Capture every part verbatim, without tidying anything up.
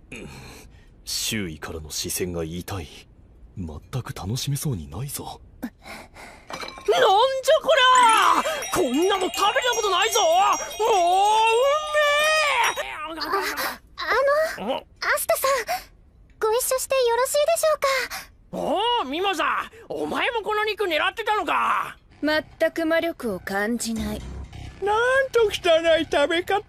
周囲からの視線が痛い。全く楽しめそうにないぞ。 なんじゃこりゃ、こんなの食べたことないぞ。もううめえ。あ、 あのアスタさん、ご一緒してよろしいでしょうか。 おお、ミモザ、お前もこの肉狙ってたのか。 全く魔力を感じない。 なんと汚い食べ方。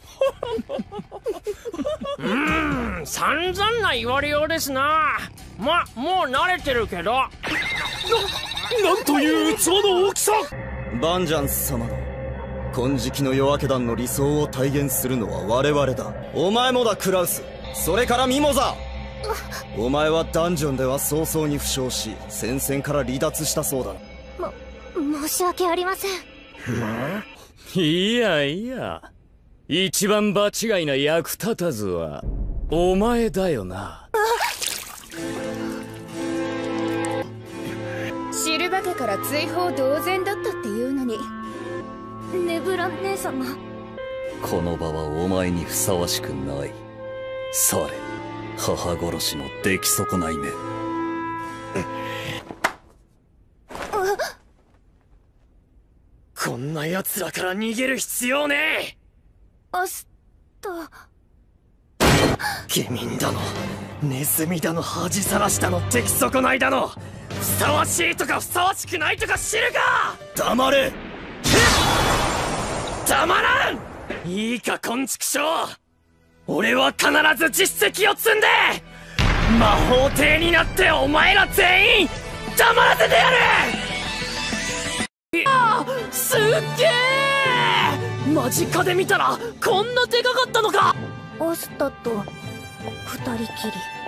うーん、散々な言われようですな。ま、もう慣れてるけど。な、 なんという器の大きさ。 バンジャンス様の金色の夜明け団の理想を体現するのは我々だ。お前もだクラウス、それからミモザ。お前はダンジョンでは早々に負傷し、戦線から離脱したそうだ。 も申し訳ありません。 いやいや、一番場違いな役立たずはお前だよな。 シルバ家から追放同然だったっていうのに。 ネブラ姉様、 この場はお前にふさわしくない。され、母殺しの出来損ないめ。 こんな奴らから逃げる必要ねえ。 アスタ。 下民だの、ネズミだの、恥さらしだの、出来損ないだの、ふさわしいとかふさわしくないとか知るか。 黙れ。 黙らん。いいか、こんちくしょう。俺は必ず実績を積んで魔法帝になってお前ら全員黙らせてやる。ああ、すっげえ。間近で見たらこんなでかかったのか。 アスタと二人きり。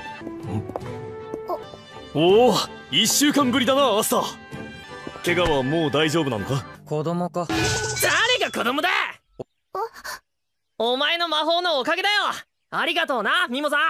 おお、一週間ぶりだなアスタ。怪我はもう大丈夫なのか。 子供か。誰が子供だ。お前の魔法のおかげだよ。ありがとうな、ミモザ。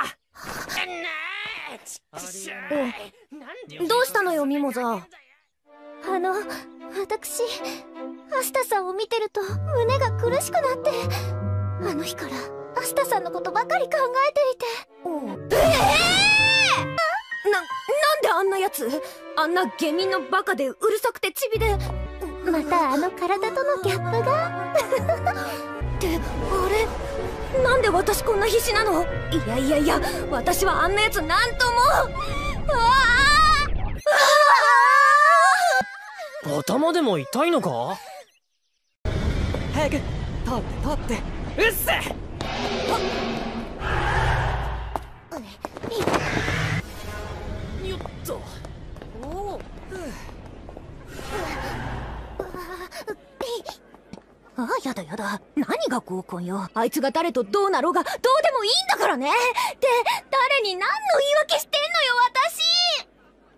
どうしたのよ、ミモザ。あの、私、アスタさんを見てると胸が苦しくなって、あの日からアスタさんのことばかり考えていて。ええー、な、なんであんなやつ、あんな下民のバカでうるさくてチビで、またあの体とのギャップが。ってあれ、なんで私こんな必死なの。いやいやいや、私はあんなやつなんとも。ああ、頭でも痛いのか。早く取って取って。うっせ。よっと。おお。 ああ、やだやだ。何が合コンよ。あいつが誰とどうなろうがどうでもいいんだからね。で、誰に何の言い訳してんのよ、私。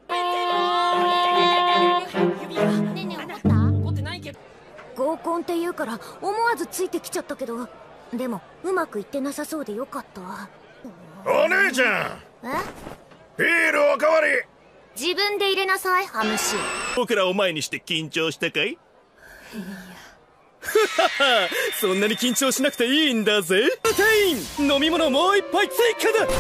ねえねえ、怒った？ 怒ってないけど。 合コンって言うから思わずついてきちゃったけど、でもうまくいってなさそうでよかった。 お姉ちゃん、 え？ ビールおかわり。 自分で入れなさい、ハムシ。 僕らを前にして緊張したかい？ そんなに緊張しなくていいんだぜ。店員、飲み物もう一杯追加だ。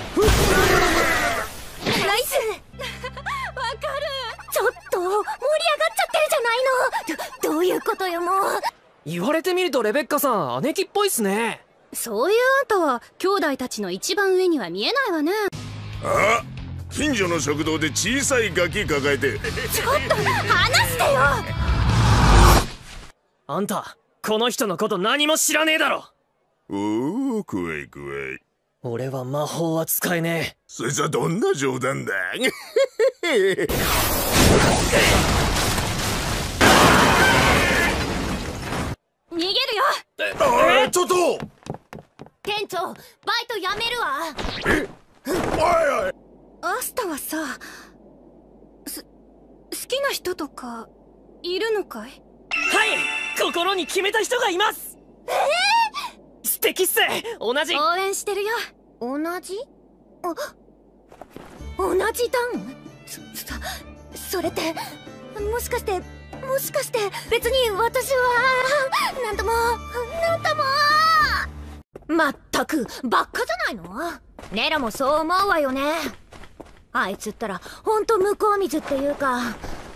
ナイス。わかる。ちょっと盛り上がっちゃってるじゃないの。ど、どういうことよ、もう。 言われてみるとレベッカさん姉貴っぽいっすね。 そういうあんたは兄弟たちの一番上には見えないわね。 あ、近所の食堂で小さいガキ抱えて。 ちょっと話してよ。 あんたこの人のこと何も知らねえだろ。 おお、くわいくわい。 俺は魔法は使えねえ。 そいつはどんな冗談だ。 逃げるよ。 ああ、ちょっと。 店長、バイトやめるわ。 え、おいおい。 アスタはさ、す、好きな人とかいるのかい？ はい、心に決めた人がいます。えー、素敵っす。同じ。 応援してるよ。 同じ？あ、同じ段？そ、そ、それって、もしかして、もしかして、別に私は、なんとも、なんとも。まったったくばっかじゃないの。ネロもそう思うわよね。あいつったらほんと向こう水っていうか、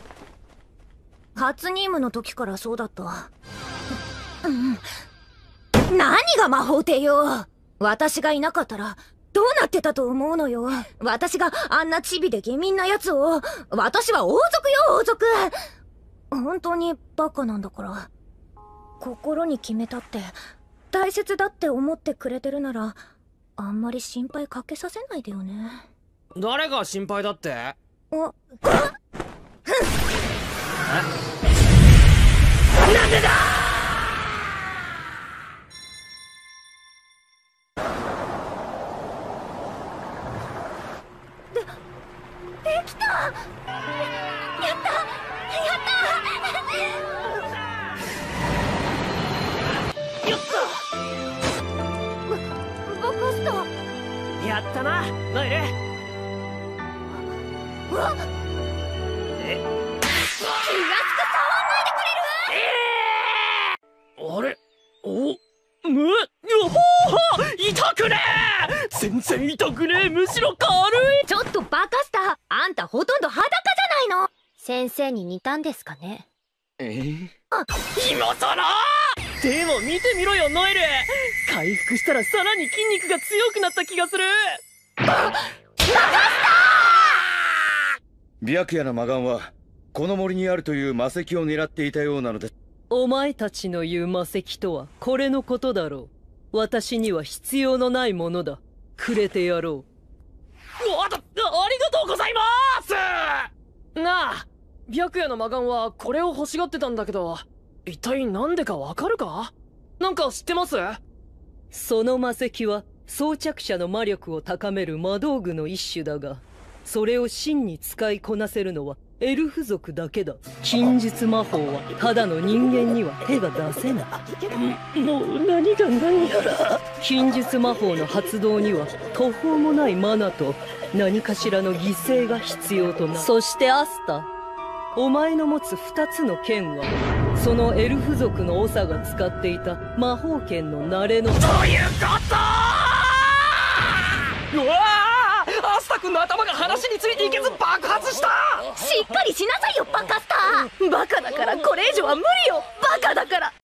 初任務の時からそうだった。うん、何が魔法帝よ。私がいなかったらどうなってたと思うのよ。私があんなチビで下民なやつを。私は王族よ、王族。本当にバカなんだから。心に決めたって大切だって思ってくれてるなら、あんまり心配かけさせないでよね。 誰が心配だって？ あ、 なんでだ！ で、できた！やった！やったよっと！ ババカスタ！ やったな、ノエル。 うわっ！ え？ 気がつく触んないでくれる？ えー、あれ？お？む？うほー！痛くねえ！全然痛くねえ！むしろ軽い！ ちょっとバカスタ！あんたほとんど裸じゃないの！先生に似たんですかね？ えー、 あ、今さら！でも見てみろよ、ノエル！回復したらさらに筋肉が強くなった気がする！バ、バカスター！白夜の魔眼はこの森にあるという魔石を狙っていたようなので。 お前たちの言う魔石とはこれのことだろう。私には必要のないものだ。くれてやろう。 おっと、ありがとうございまーす！なあ、白夜の魔眼はこれを欲しがってたんだけど、一体なんでかわかるか？なんか知ってます？ その魔石は装着者の魔力を高める魔道具の一種だが、それを真に使いこなせるのはエルフ族だけだ。禁術魔法はただの人間には手が出せない。もう何が何やら。禁術魔法の発動には途方もないマナと何かしらの犠牲が必要となる。そしてアスタ、お前の持つ二つの剣はそのエルフ族の長が使っていた魔法剣の慣れの。 どういうこと？うわあ、アスタ君の頭が話についていけず爆発した！ しっかりしなさいよ、バカスター！バカだからこれ以上は無理よ！バカだから！